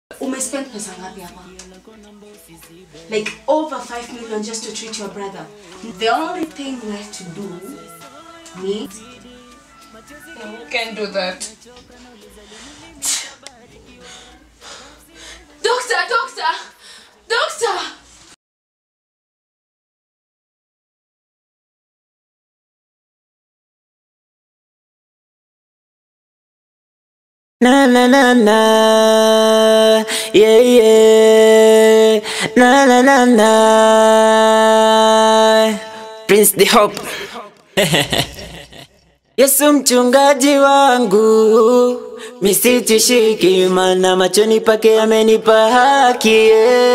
Spend pesa ngapi hapa? Like over 5 million just to treat your brother. The only thing left to do me. Who can do that? Doctor! Na na na na, yeah yeah, na na na na, Prince the Hope. Yesu mchungaji wangu, misitishiki maana machoni pake amenipa haki,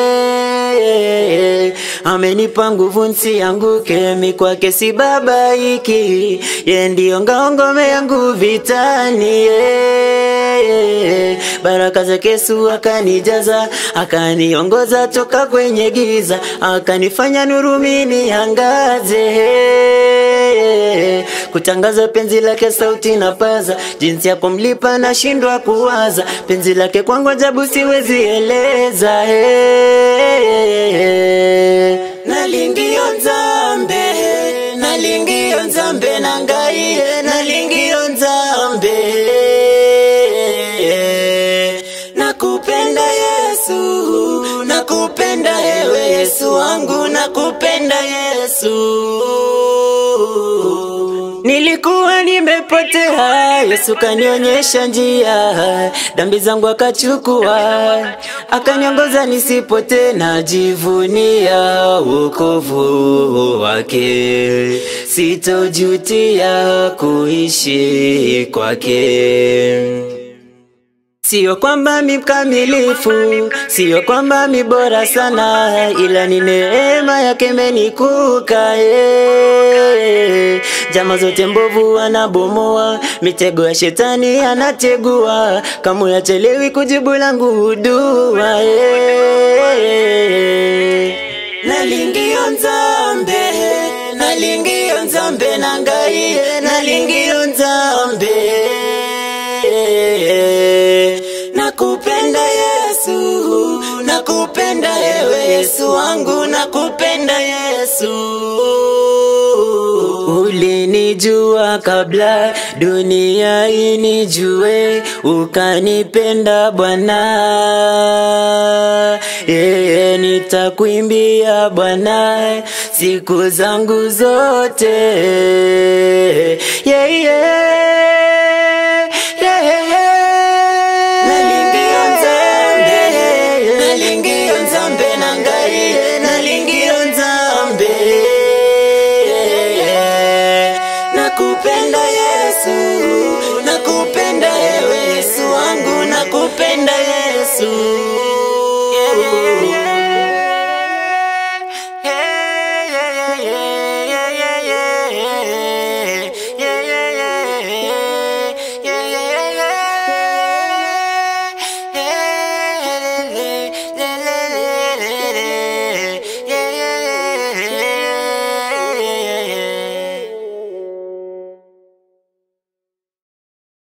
amenipa nguvu nisianguke, mi kwake sibabaiki, yeye ndio ngome yangu vitani, baraka zake Yesu akanijaza, akaniongoza toka kwenye giza, akanifanya nuru mimi angaze, kutangaza penzi lake sauti na paza, jinsi ya kumlipa na shindwa kuwaza, penzi lake kwangu ajabu siwezi eleza, Nalingi Nzambe nangai, Nalingi Nzambe, nakupenda Yesu, nakupenda ewe Yesu wangu, nakupenda Yesu. Nilikuwa nimepotea, Yesu kanionyesha njia, dhambi zangu akachukua, akaniongoza nisipotee, najivunia wokovu wake, sitojutia kuishi kwake. Sio kwamba mi mkamilifu, sio kwamba mi bora sana, ila ni neema yake imenikuka, Jama zote mbovu anabomoa, mitego ya shetani anategua, kama yachelewi kujibu langu dua, Nalingi Nzambe nangai, Nalingi Nzambe, nakupenda Yesu, nakupenda ewe Yesu wangu, nakupenda Yesu. Ulinijua kabla dunia inijue, ukanipenda Bwana, nitakuimbia Bwana siku zangu zote, yeah.